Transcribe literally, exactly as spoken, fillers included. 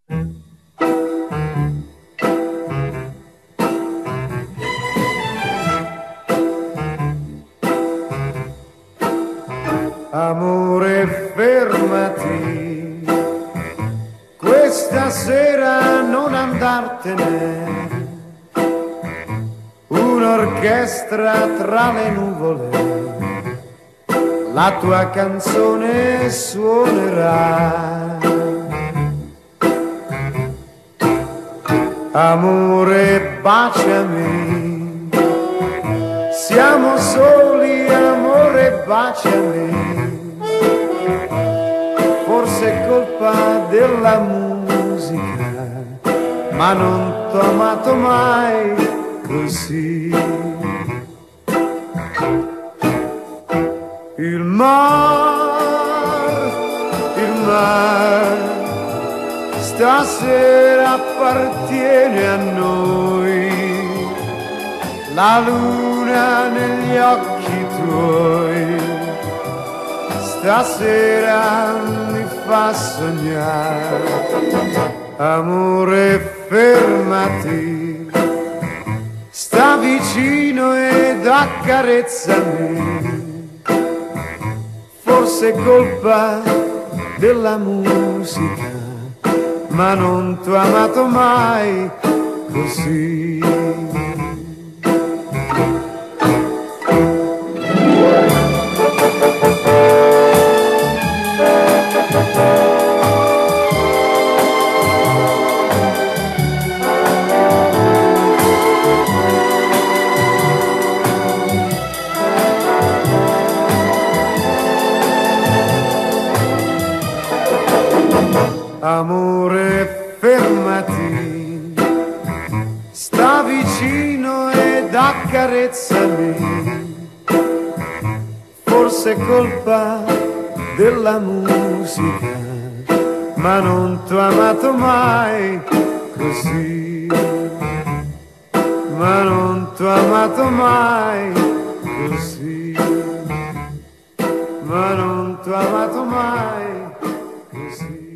Amore, fermati, questa sera non andartene, un'orchestra tra le nuvole, la tua canzone suonerà. Amore, baciami, siamo soli, amore, baciami. Forse è colpa della musica, ma non t'ho amato mai così. Il mar, il mar, stasera appartiene a noi. La luna negli occhi tuoi stasera mi fa sognare. Amore, fermati, sta vicino ed accarezzami. Forse è colpa della musica, ma non t'ho amato mai così. Amore, fermati, sta vicino ed accarezzami. Forse è colpa della musica, ma non t'ho amato mai così. Ma non t'ho amato mai così. Ma non t'ho amato mai così.